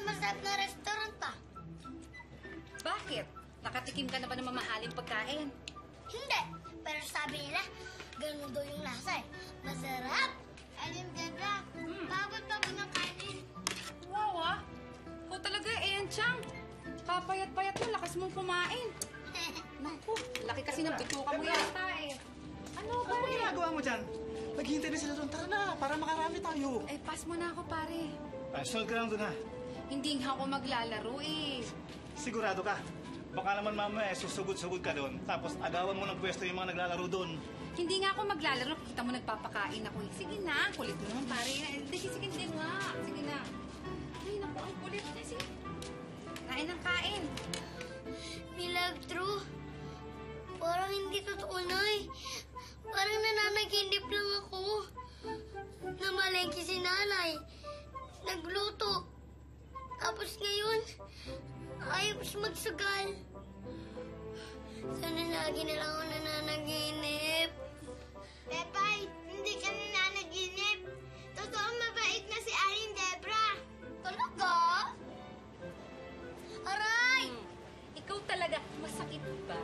masarap na restaurant Bakit? Nakatikim ka na ba ng mamahaling pagkain? Hindi. Pero sabi nila, ganun daw yung lasa Masarap. Alim, Debra. Pagod ng kanin. Wow, Ikaw talaga, Chang. Kapayat-payat mo, lakas mong kumain. Naku, laki kasi ng bituka mo yata Ano ba Ano ginagawa mo dyan? Naghihintay na sila doon. Tara na, para makarami tayo. Pass mo na ako, pare. Sold ka lang doon, ha? Hindi nga ako maglalaro Sigurado ka? Baka naman mamaya susugod-sugod ka doon. Tapos agawan mo ng pwesto yung mga naglalaro doon. Hindi nga ako maglalaro. Kita mo nagpapakain ako Sige na, kulit mo naman, pare. Sige nga. Sige na. Ay, naku, ang kulit. Sige. Kain ng kain. Me love, true. Parang hindi totoo, Nay. Parang nananaginip lang ako. Namalengke si Nanay. Nagluto. Tapos ngayon, ayaw siya magsugal. Sana lagi na lang ako nananaginip. Pepay, hindi ka nananaginip. Totoo mabait na si Aling Debra. Talaga? Aray! Ikaw talaga, masakit ba?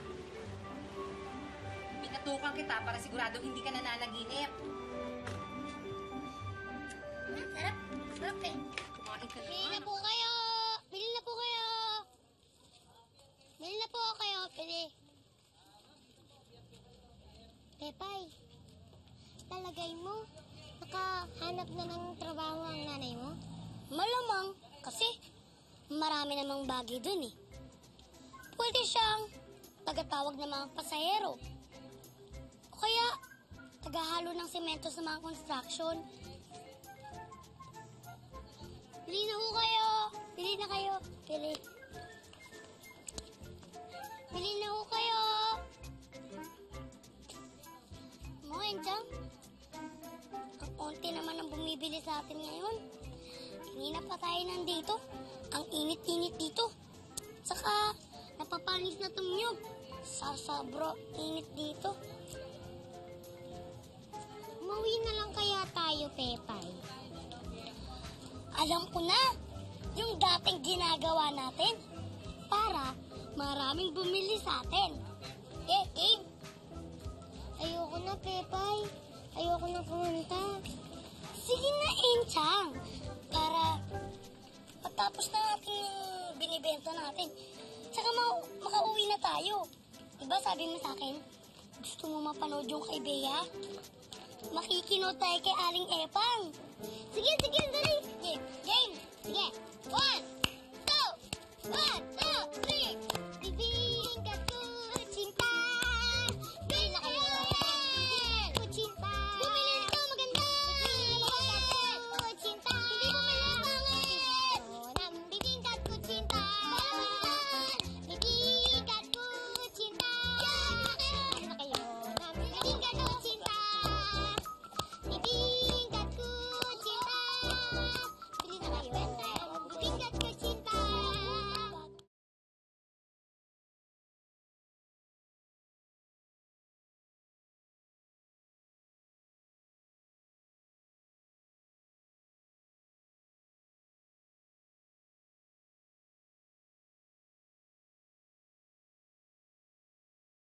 Pinatukan kita para sigurado hindi ka nananaginip. Sarap. Sarap Kumain ka Bili na po kayo! Bili na po kayo! Bili na po kayo, bili. Pepay, talagay mo, nakahanap na ng trabaho ang nanay mo? Malamang, kasi marami namang bagay dun Pwede siyang tagatawag ng mga pasahero. O kaya, tagahalo ng semento sa mga construction. Bili na ho kayo. Bili na kayo. Bili. Bili na ho kayo. Moin, Chang. Ang konti naman ang bumibili sa atin ngayon. Kanina pa tayo nandito. Ang init-init dito. Saka, napapanis na tumyog. Sasabro, init dito. Umuwi na lang kaya tayo, Pepay. Alam ko na, yung dating ginagawa natin para maraming bumili sa atin. Game. Ayoko na, Pepay. Ayoko na pumunta. Sige na, Chang. Para matapos na natin yung binibenta natin. Saka makauwi na tayo. Diba sabi mo sa akin, gusto mo mapanood yung kay Bea? Makikinood tayo kay Aling Epang. Sige, dali. Game. Sige.